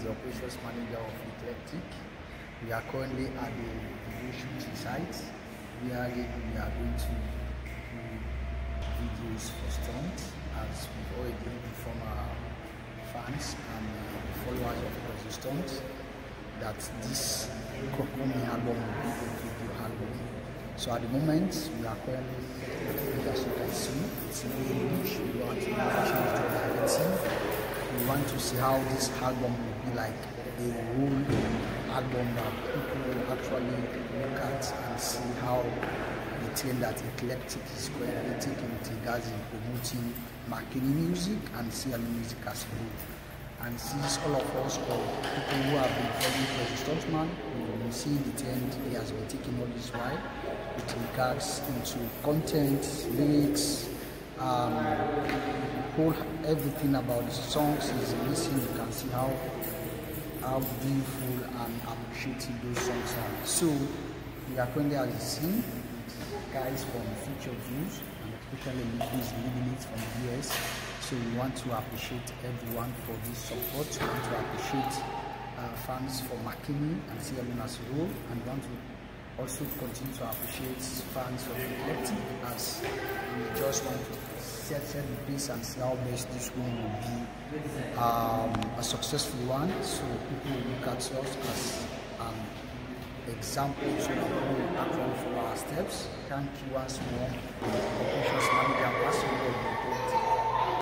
is the operations manager of Eclectic. We are currently at the video shooting site where we are going to do videos for stunts, as we've already informed our fans and followers of Crazy Stunts that this upcoming album will be a video album. So at the moment, we are currently, as you can see, it's in English. We want to change the narrative. We want to see how this album will be like a whole album that people will actually look at and see how the thing that Eclectic is currently taking with regards in promoting Makini music and CLE music as a whole. And since all of us, or people who have been following Crazy Stuntman, we will see the trend he has been taking all this while with regards into content, lyrics, everything about the songs is missing. You can see how beautiful and appreciative those songs are. So we are currently at the scene with guys from Future Views, and especially who is leading it from the US. So we want to appreciate everyone for this support. We want to appreciate fans for Makini and CLE as a whole, and we want to also continue to appreciate fans of Eclectic, as we just want to set the pace and see how best this one will be a successful one. So people will look at us as an example, so that people will actually follow our steps. Thank you once more, operations manager,